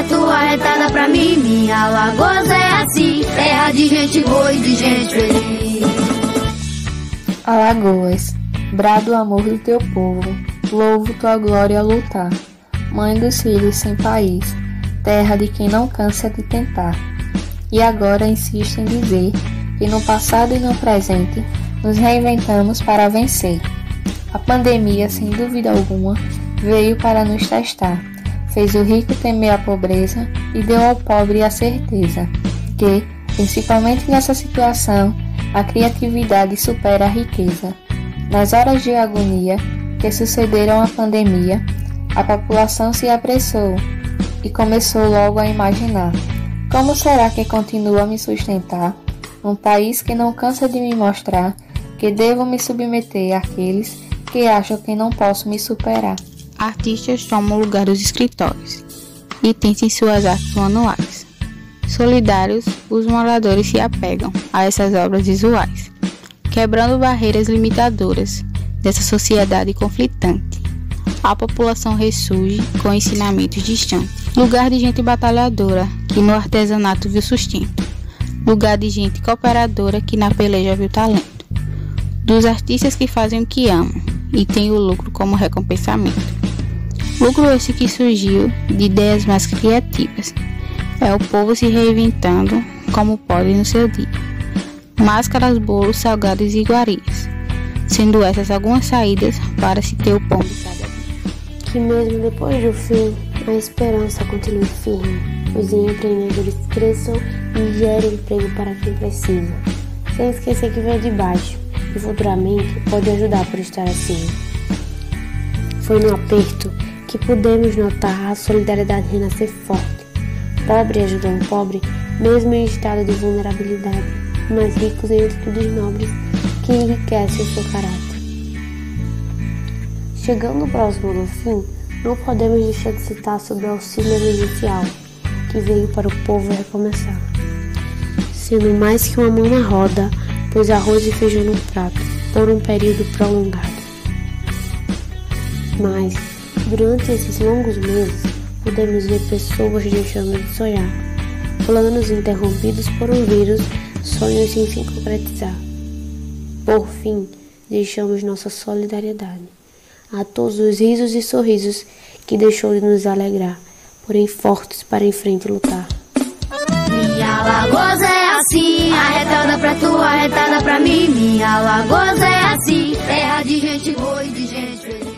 tu, arretada pra mim. Minha Alagoas é assim, terra de gente boa e de gente feliz. Alagoas, brado o amor do teu povo, louvo tua glória a lutar. Mãe dos filhos sem país, terra de quem não cansa de tentar. E agora insisto em dizer que no passado e no presente nos reinventamos para vencer. A pandemia, sem dúvida alguma, veio para nos testar. Fez o rico temer a pobreza e deu ao pobre a certeza que, principalmente nessa situação, a criatividade supera a riqueza. Nas horas de agonia que sucederam à pandemia, a população se apressou e começou logo a imaginar: como será que continuo a me sustentar num país que não cansa de me mostrar que devo me submeter àqueles que acham que não posso me superar? Artistas tomam o lugar dos escritórios e tentem suas artes manuais. Solidários, os moradores se apegam a essas obras visuais, quebrando barreiras limitadoras dessa sociedade conflitante. A população ressurge com ensinamentos distantes. Lugar de gente batalhadora que no artesanato viu sustento. Lugar de gente cooperadora que na peleja viu talento. Dos artistas que fazem o que amam e têm o lucro como recompensamento. Lucro esse que surgiu de ideias mais criativas. É o povo se reinventando como pode no seu dia. Máscaras, bolos, salgados e iguarias, sendo essas algumas saídas para se ter o pão de cada dia. Que mesmo depois do fim, a esperança continue firme. Os empreendedores cresçam e gerem emprego para quem precisa. Sem esquecer que veio de baixo e futuramente pode ajudar por estar acima. Foi no aperto que pudemos notar a solidariedade renascer forte. Pobre ajudando pobre, mesmo em estado de vulnerabilidade, mas ricos em atitudes nobres que enriquecem o seu caráter. Chegando próximo do fim, não podemos deixar de citar sobre o auxílio emergencial, que veio para o povo recomeçar. Sendo mais que uma mão na roda, pôs arroz e feijão no prato, por um período prolongado. Mas, durante esses longos meses, podemos ver pessoas deixando de sonhar, planos interrompidos por um vírus, sonhos sem se concretizar. Por fim, deixamos nossa solidariedade a todos os risos e sorrisos que deixou de nos alegrar, porém fortes para em frente lutar. Minha Alagoas é assim, arretada pra tu, arretada pra mim. Minha Alagoas é assim, terra de gente boa e de gente feliz.